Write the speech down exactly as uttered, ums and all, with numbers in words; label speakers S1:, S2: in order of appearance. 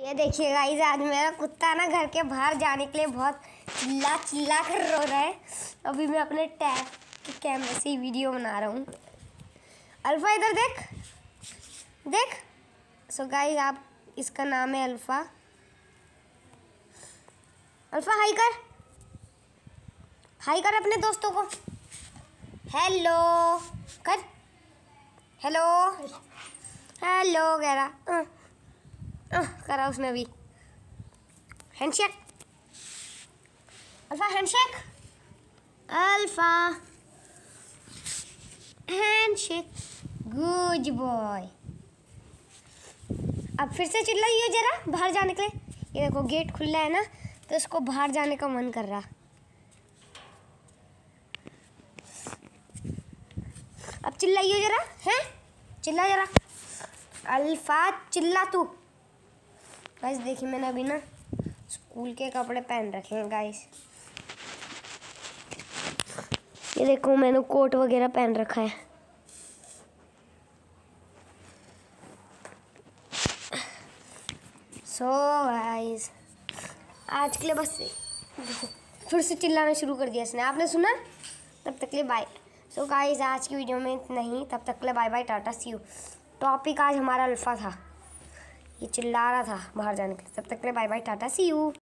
S1: ये देखिए गाइस, आज मेरा कुत्ता ना घर के बाहर जाने के लिए बहुत चिल्ला चिल्ला कर रो रहा है। अभी मैं अपने टैब के कैमरे से ही वीडियो बना रहा हूँ। अल्फा इधर देख देख। सो गाइस, आप इसका नाम है अल्फा। अल्फा हाई कर, हाई कर अपने दोस्तों को। हेलो कर, हेलो हेलो कह रहा करा उसने भी। Handshake Alpha, handshake Alpha, handshake, good boy. अब फिर से चिल्लाइए जरा बाहर जाने के लिए। ये देखो गेट खुला है ना, तो इसको बाहर जाने का मन कर रहा। अब चिल्लाइए जरा, हैं चिल्ला जरा। अल्फा चिल्ला तू। गाइस देखिए, मैंने अभी ना स्कूल के कपड़े पहन रखे हैं गाइस। ये देखो, मैंने कोट वगैरह पहन रखा है। सो गाइस, आज के लिए बस फिर से चिल्लाना शुरू कर दिया इसने, आपने सुना? तब तक के लिए बाय। सो गाइस, आज की वीडियो में इतना ही। तब तक के लिए bye bye, tata see you. Topic आज हमारा अल्फा था, ये चिल्ला रहा था बाहर जाने के लिए। तब तक के लिए bye bye, tata see you.